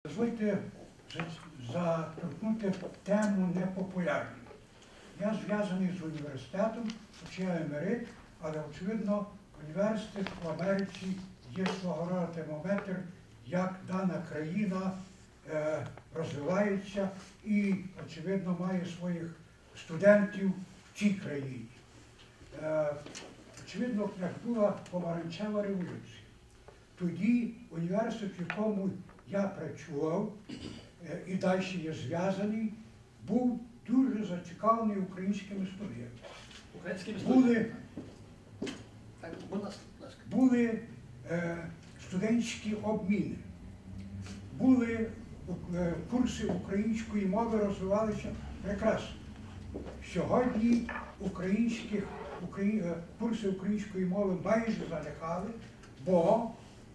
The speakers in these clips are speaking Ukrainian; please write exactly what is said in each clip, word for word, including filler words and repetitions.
Дозвольте заторкнути тему непопулярну. Я зв'язаний з університетом, хоча я емерит, але, очевидно, університет в Америці є свого роду термометр, як дана країна е, розвивається і, очевидно, має своїх студентів в цій країні. Е, очевидно, як була помаранчева революція, тоді університет, в якому я працював е, і далі є зв'язаний, був дуже зацікавлений українськими студіями. Українськими Були, Так, будь ласка. були е, студентські обміни, були е, курси української мови, розвивалися прекрасно. Сьогодні українських, украї, е, курси української мови майже занехали, бо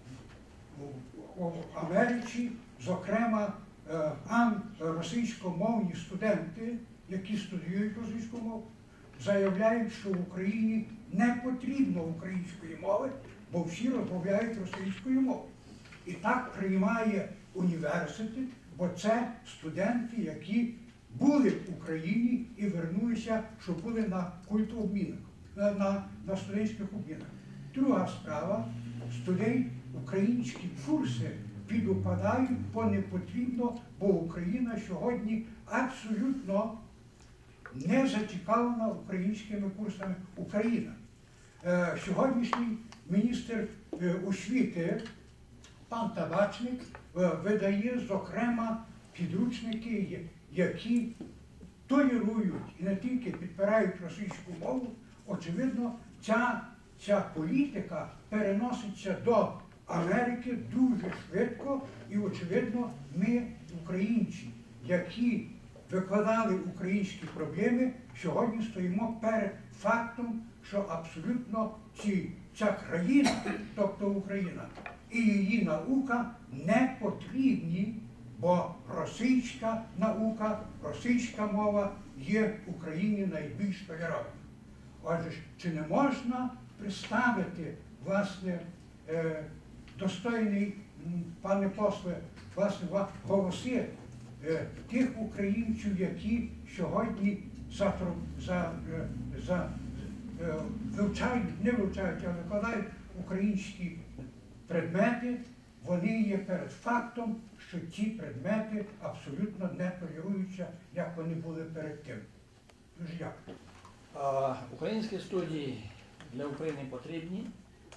в Америці, зокрема, ан російськомовні студенти, які студіюють російську мову, заявляють, що в Україні не потрібно української мови, бо всі розмовляють російською мовою. І так приймає університет, бо це студенти, які були в Україні і вернулися, що були на культообмінах, на, на студентських обмінах. Друга справа, студент, українські курси підупадають, бо не потрібно, бо Україна сьогодні абсолютно не зацікавлена українськими курсами. Україна. Е, сьогоднішній міністр е, освіти, пан Табачник, е, видає, зокрема, підручники, які толерують і не тільки підпирають російську мову. Очевидно, ця, ця політика переноситься до Америки дуже швидко, і, очевидно, ми, українці, які викладали українські проблеми, сьогодні стоїмо перед фактом, що абсолютно ці, ця країна, тобто Україна, і її наука не потрібні, бо російська наука, російська мова є в Україні найбільш толерованою. Отже, чи не можна представити, власне, е, достойний, пане после, власне, голоси е, тих українців, які сьогодні за, за, за, е, вивчають, не вивчають, а викладають українські предмети, вони є перед фактом, що ці предмети абсолютно не толеруються, як вони були перед тим. Дуже дякую. Українські студії для України потрібні.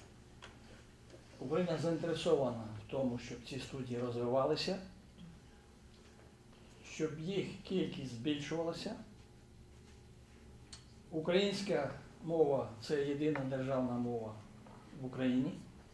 Україна заінтересована в тому, щоб ці студії розвивалися, щоб їх кількість збільшувалася. Українська мова – це єдина державна мова в Україні.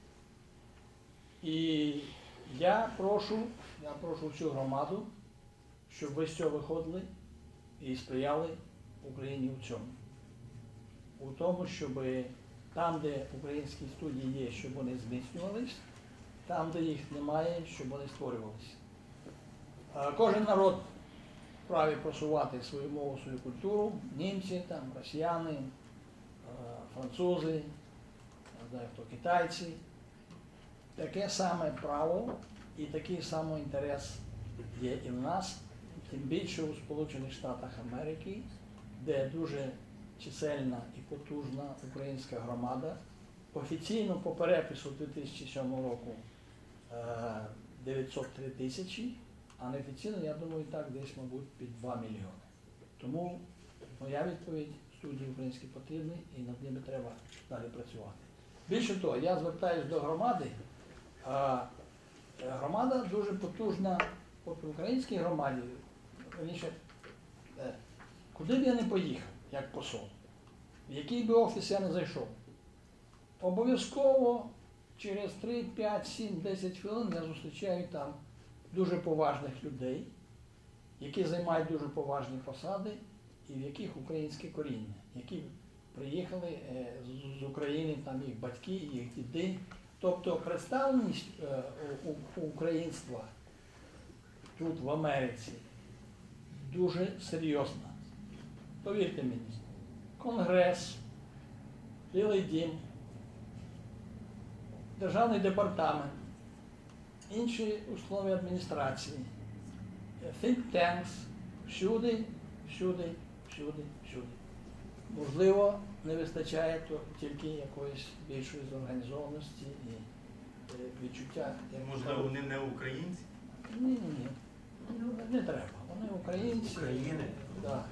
І я прошу, я прошу всю громаду, щоб ви з цього виходили і сприяли Україні в цьому. У тому, щоб там, де українські студії є, щоб вони зміцнювались, там, де їх немає, щоб вони створювалися. Кожен народ вправі просувати свою мову, свою культуру, німці, там, росіяни, французи, не знаю хто, китайці. Таке саме право і такий самий інтерес є і в нас, тим більше у Сполучених Штатах Америки, де дуже чисельна і потужна українська громада. Офіційно по перепису дві тисячі сьомого року дев'ятсот три тисячі, а неофіційно, я думаю, так десь, мабуть, під два мільйони. Тому моя відповідь, студії українські потрібні і над ними треба далі працювати. Більше того, я звертаюся до громади. Громада дуже потужна, от в українській громаді, раніше, куди б я не поїхав, як посол, в який би офіс я не зайшов, обов'язково через три, п'ять, сім, десять хвилин я зустрічаю там дуже поважних людей, які займають дуже поважні посади і в яких українське коріння, які приїхали з України, там їх батьки, їх діди. Тобто представленість українства тут, в Америці, дуже серйозна. Повірте мені, Конгрес, Білий дім, Державний департамент, інші установи адміністрації, think tanks, всюди, всюди, всюди, всюди. Можливо, не вистачає то тільки якоїсь більшої зорганізованості і е, відчуття. як Можливо, вони не українці? Ні, ні, ні. Не треба. Вони українці. України. Да.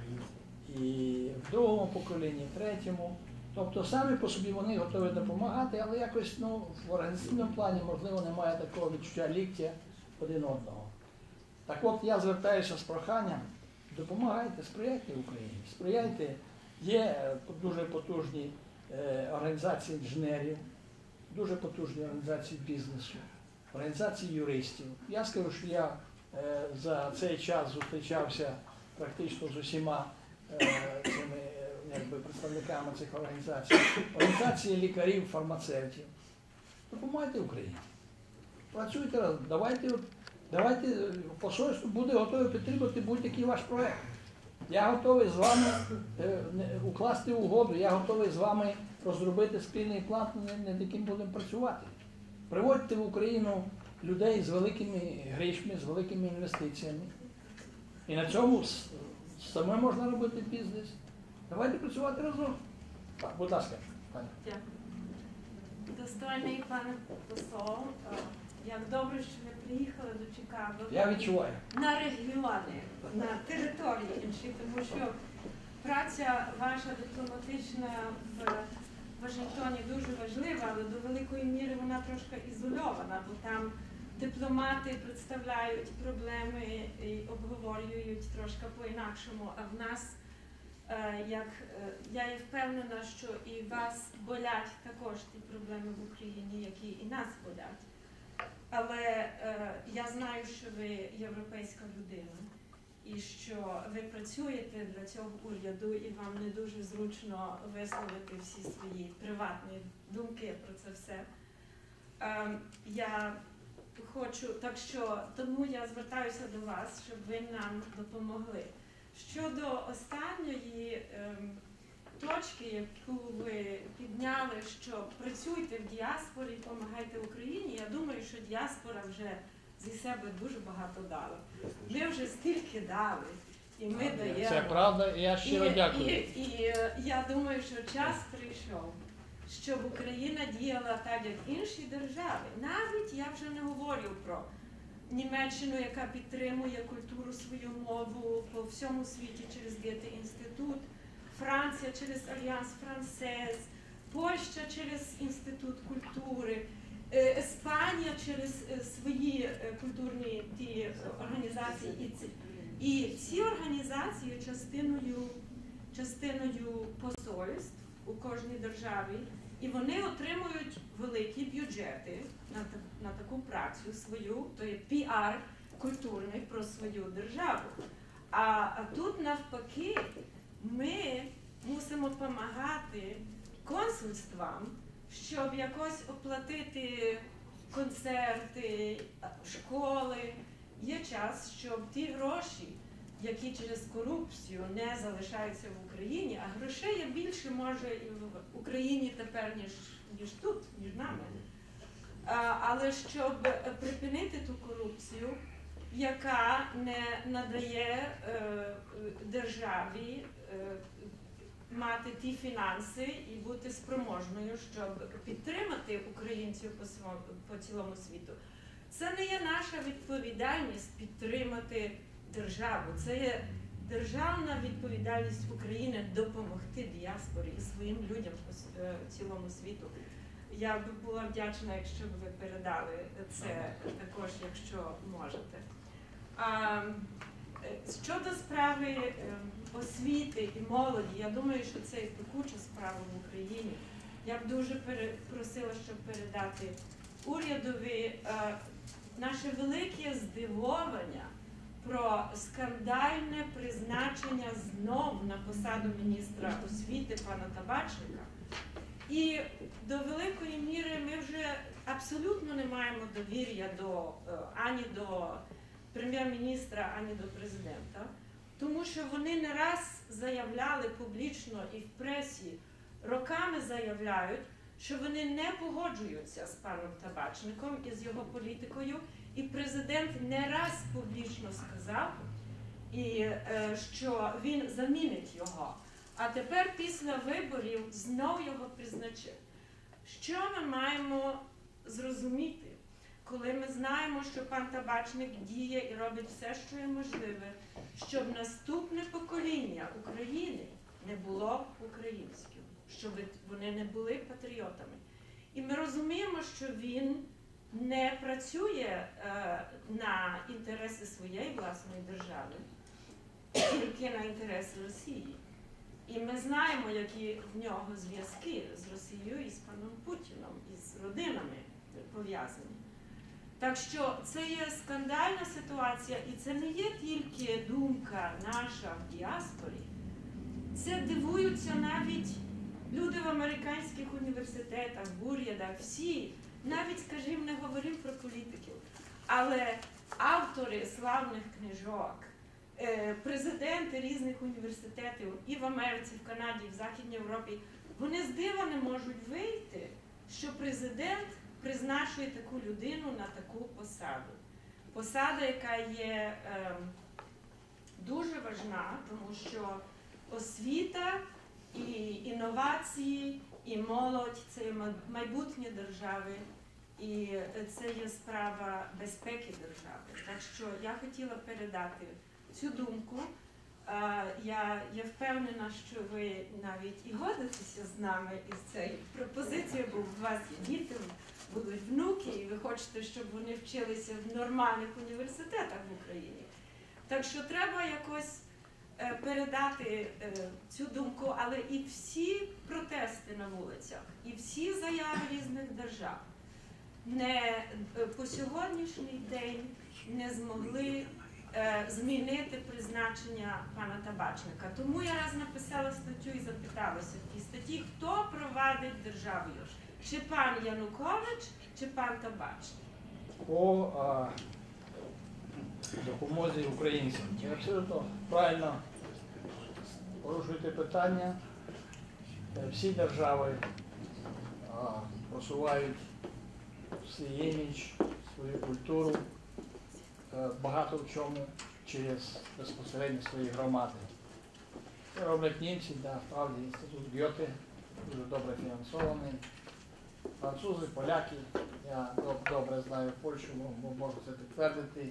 І в другому поколінні, в третьому. Тобто самі по собі вони готові допомагати, але якось ну, в організаційному плані, можливо, немає такого відчуття ліктя один одного. Так от я звертаюся з проханням, допомагайте, сприяйте Україні, сприяйте. Є е, дуже потужні е, організації інженерів, дуже потужні організації бізнесу, організації юристів. Я скажу, що я е, за цей час зустрічався практично з усіма е, цими е, якби, представниками цих організацій. Організації лікарів, фармацевтів. Допомагайте Україні. Працюйте разом, давайте, давайте посольство буде готове підтримати будь-який ваш проєкт. Я готовий з вами е, укласти угоду, я готовий з вами розробити спільний план, над яким будемо працювати. Приводьте в Україну людей з великими грішми, з великими інвестиціями. І на цьому саме можна робити бізнес. Давайте працювати разом. Так, будь ласка, пані. Дякую. Достойний пане посол, як добре, що ви приїхали до Чикаго. Я відчуваю. На регіони, на території інші, тому що праця ваша дипломатична в Вашингтоні дуже важлива, але до великої міри вона трошки ізольована, бо там дипломати представляють проблеми і обговорюють трошки по-інакшому, а в нас, як я є впевнена, що і вас болять також ті проблеми в Україні, які і нас болять. Але е, я знаю, що ви європейська людина і що ви працюєте для цього уряду і вам не дуже зручно висловити всі свої приватні думки про це все. Е, я хочу, так що, тому я звертаюся до вас, щоб ви нам допомогли. Щодо останньої е, точки, яку ви підняли, що працюйте в діаспорі, допомагайте Україні, я думаю, що діаспора вже зі себе дуже багато дала. Ми вже стільки дали, і ми даємо. Це правда, і я щиро і, дякую. І, і, і я думаю, що час прийшов, щоб Україна діяла так, як інші держави. Навіть я вже не говорю про Німеччину, яка підтримує культуру, свою мову по всьому світі через Гете-інститут, Франція через Альянс Франсез, Польща через Інститут культури, Іспанія через свої культурні ті організації. І ці, і ці організації є частиною, частиною посольств у кожній державі, і вони отримують великі бюджети на, на таку працю свою, то є піар культурний про свою державу. А, а тут навпаки ми мусимо допомагати консульствам, щоб якось оплатити концерти, школи. Є час, щоб ті гроші, які через корупцію не залишаються в Україні, а грошей є більше, може, і в Україні тепер, ніж, ніж тут, ніж нами. А, але щоб припинити ту корупцію, яка не надає е, державі е, мати ті фінанси і бути спроможною, щоб підтримати українців по, по цілому світу. Це не є наша відповідальність підтримати державу. Це є державна відповідальність України допомогти діаспорі і своїм людям по цілому світу. Я б була вдячна, якщо б ви передали це також, якщо можете. А, щодо справи освіти і молоді, я думаю, що це і пекуча справа в Україні. Я б дуже просила, щоб передати урядові наше велике здивування про скандальне призначення знов на посаду міністра освіти пана Табачника. І до великої міри ми вже абсолютно не маємо довір'я до, ані до прем'єр-міністра, ані до президента, тому що вони не раз заявляли публічно і в пресі, роками заявляють, що вони не погоджуються з паном Табачником і з його політикою, І президент не раз публічно сказав, і, е, що він замінить його. А тепер після виборів знов його призначив. Що ми маємо зрозуміти, коли ми знаємо, що пан Табачник діє і робить все, що є можливе, щоб наступне покоління України не було українським, щоб вони не були патріотами. І ми розуміємо, що він не працює е, на інтереси своєї власної держави, тільки на інтереси Росії. І ми знаємо, які в нього зв'язки з Росією і з паном Путіном, і з родинами пов'язані. Так що це є скандальна ситуація, і це не є тільки думка наша в діаспорі. Це дивуються навіть люди в американських університетах, в урядах, всі. Навіть, скажімо, не говоримо про політиків. Але автори славних книжок, президенти різних університетів і в Америці, в Канаді, і в Західній Європі, вони з дива не можуть вийти, що президент призначує таку людину на таку посаду. Посада, яка є е, дуже важна, тому що освіта і інновації, і молодь – це майбутнє держави, і це є справа безпеки держави. Так що я хотіла передати цю думку. Я, я впевнена, що ви навіть і годитеся з нами із цією пропозицією, бо у вас є діти, будуть внуки, і ви хочете, щоб вони вчилися в нормальних університетах в Україні. Так що треба якось передати цю думку, але і всі протести на вулицях, і всі заяви різних держав не по сьогоднішній день не змогли е, змінити призначення пана Табачника. Тому я раз написала статтю і запиталася в тій статті, хто провадить державу, чи пан Янукович, чи пан Табачник. По а, допомозі українцям. Ви абсолютно правильно порушуєте питання. Всі держави а, просувають свій імідж, свою культуру, багато в чому через безпосередньо свої громади. Це роблять німці, да, справді, інститут Гьоте, дуже добре фінансований. Французи, поляки, я добре знаю Польщу, можу це підтвердити.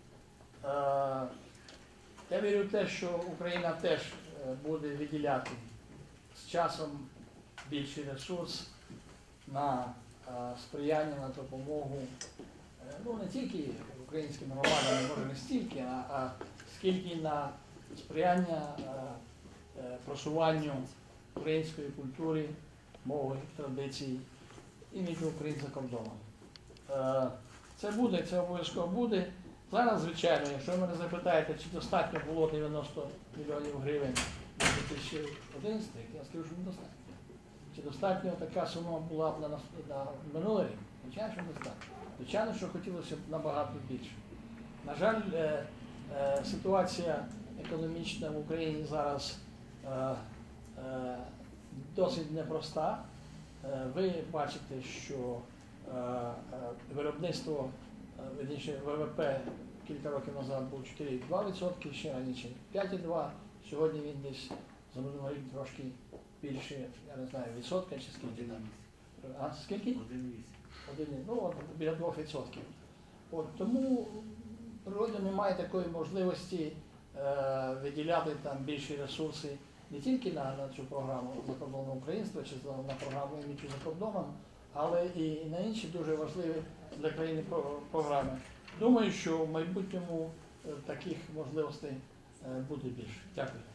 Я вірю в те, що Україна теж буде виділяти з часом більший ресурс на сприяння, на допомогу, ну не тільки українським громадам, може не стільки, а, а скільки на сприяння просуванню української культури, мови, традицій, іміджу українців за кордоном. Це буде, це обов'язково буде. Зараз, звичайно, якщо ви мене запитаєте, чи достатньо було дев'яносто мільйонів гривень на дві тисячі одинадцятий рік, я скажу, що недостатньо. Чи достатньо така сума була б на, на минулий рік? Звичайно, що достатньо. Звичайно, що хотілося б набагато більше. На жаль, е, е, ситуація економічна в Україні зараз е, е, досить непроста. Е, ви бачите, що е, е, виробництво, е, верніше, ВВП кілька років назад був чотири цілих два десятих відсотка, ще раніше п'ять цілих два десятих. Сьогодні він десь за минулий рік трошки більше, я не знаю, відсотка чи скільки там. А скільки? Один, ну, от, біля двох відсотків. От, тому природа не має такої можливості е, виділяти там більші ресурси не тільки на, на цю програму закордонного українства чи на програму іміджу за кордоном, але і на інші дуже важливі для країни програми. Думаю, що в майбутньому таких можливостей буде більше. Дякую.